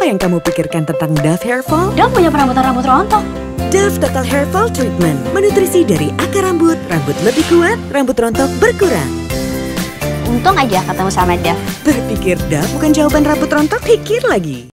yang kamu pikirkan tentang Dove Hair Fall? Dove punya perawatan rambut rontok. Dove Total Hair Fall Treatment, menutrisi dari akar rambut lebih kuat, rambut rontok berkurang. Untung aja ketemu sama Dove. Berpikir Dove bukan jawaban rambut rontok, pikir lagi.